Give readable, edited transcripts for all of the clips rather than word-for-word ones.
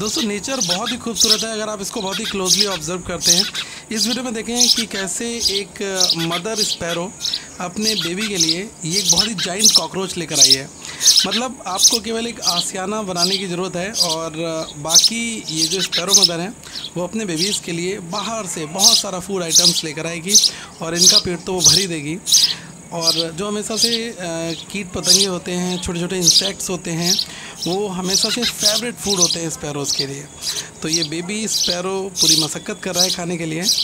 दोस्तों नेचर बहुत ही खूबसूरत है अगर आप इसको बहुत ही क्लोजली ऑब्जर्व करते हैं। इस वीडियो में देखें कि कैसे एक मदर स्पैरो अपने बेबी के लिए ये एक बहुत ही जाइंट कॉकरोच लेकर आई है। मतलब आपको केवल एक आशियाना बनाने की ज़रूरत है और बाकी ये जो स्पैरो मदर हैं वो अपने बेबीज़ के लिए बाहर से बहुत सारा फूड आइटम्स लेकर आएगी और इनका पेट तो वो भर ही देगी। और जो हमेशा से कीट पतंगे होते हैं, छोटे छोटे इंसेक्ट्स होते हैं, वो हमेशा से फेवरेट फूड होते हैं स्पैरोज़ के लिए। तो ये बेबी स्पैरो पूरी मशक्क़त कर रहा है खाने के लिए।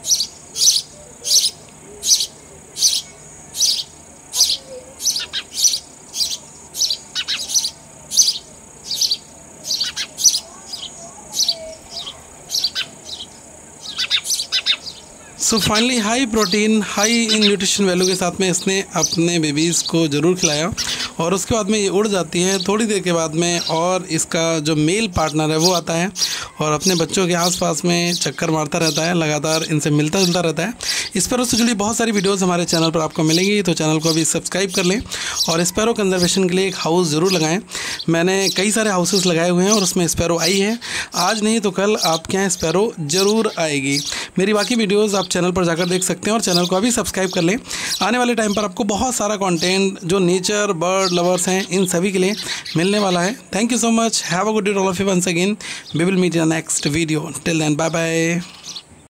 So finally high protein high in nutrition value के साथ में इसने अपने बेबीज़ को ज़रूर खिलाया और उसके बाद में ये उड़ जाती है थोड़ी देर के बाद में, और इसका जो मेल पार्टनर है वो आता है और अपने बच्चों के आसपास में चक्कर मारता रहता है, लगातार इनसे मिलता जुलता रहता है। स्पैरो से जुड़ी बहुत सारी वीडियोस हमारे चैनल पर आपको मिलेंगी, तो चैनल को अभी सब्सक्राइब कर लें और स्पैरो कंजर्वेशन के लिए एक हाउस ज़रूर लगाएं। मैंने कई सारे हाउसेस लगाए हुए हैं और उसमें स्पैरो आई है। आज नहीं तो कल आपके यहाँ स्पैरो ज़रूर आएगी। मेरी बाकी वीडियोज़ आप चैनल पर जाकर देख सकते हैं और चैनल को अभी सब्सक्राइब कर लें। आने वाले टाइम पर आपको बहुत सारा कंटेंट जो नेचर बर्ड लवर्स हैं इन सभी के लिए मिलने वाला है। Thank you so much. Have a good day all of you once again. We will meet in the next video. Till then bye bye.